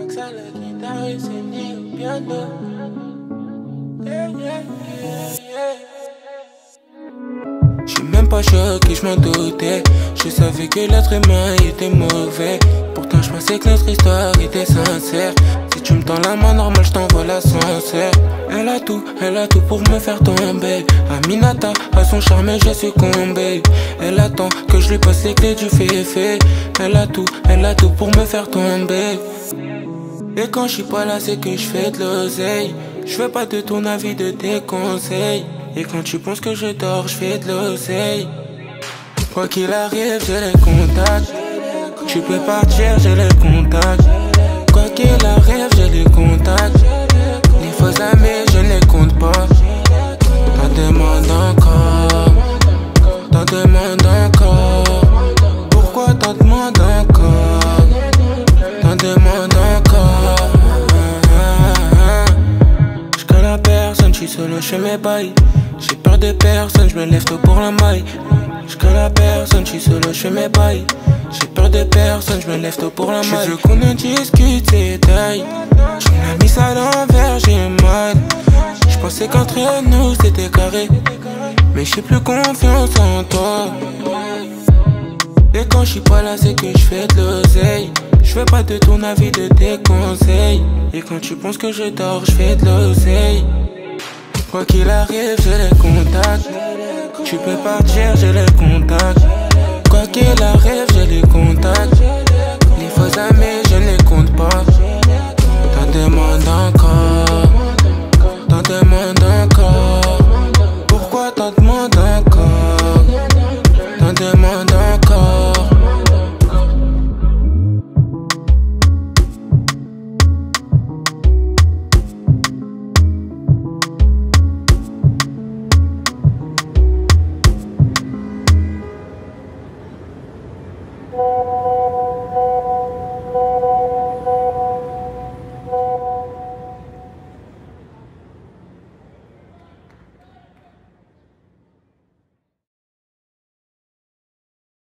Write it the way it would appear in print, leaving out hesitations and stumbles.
Max à la guitare et Seny au piano. Yeah, yeah, yeah, yeah. J'suis même pas choqué, j'm'en doutais. Je savais que l'être humain était mauvais. Pourtant j'pensais que notre histoire était sincère. Si tu me tends la main normal, j't'envoie l'ascenseur. Elle a tout pour me faire tomber. Aminata a son charme et j'ai succombé. Elle attend que je lui passe les clés du féfé. Elle a tout pour me faire tomber. Et quand je suis pas là, c'est que je fais de l'oseille. Je veux pas de ton avis, de tes conseils. Et quand tu penses que je dors, je fais de l'oseille. Quoi qu'il arrive, j'ai les contacts. Tu peux partir, j'ai les contacts. Quoi qu'il arrive, j'ai les contacts. Les faux amis, je ne les compte pas. T'en demandes encore. T'en demandes encore. Pourquoi t'en demandes encore? T'en demandes encore. J'connais la personne, j'suis solo, j'fais mes bails. J'ai peur de personne, j'me lève tôt pour la maille. J'connais la personne, j'suis solo, j'fais mes bails. J'ai peur de personne, j'me lève tôt pour la maille. Je veux qu'on en discute ces détails. Tu m'as mis ça à l'envers, j'ai mal. J'pensais qu'entre nous c'était carré, mais j'ai plus confiance en toi. Et quand j'suis pas là, c'est que j'fais de l'oseille. J'veux pas de ton avis, de tes conseils. Et quand tu penses que je dors, j'fais de l'oseille. Quoi qu'il arrive, j'ai les contacts. Tu peux partir, j'ai les contacts. Quoi qu'il arrive, j'ai les contacts. Les faux amis, je ne les compte pas. T'en demandes encore. T'en demandes encore. Pourquoi t'en demandes encore? T'en demandes encore.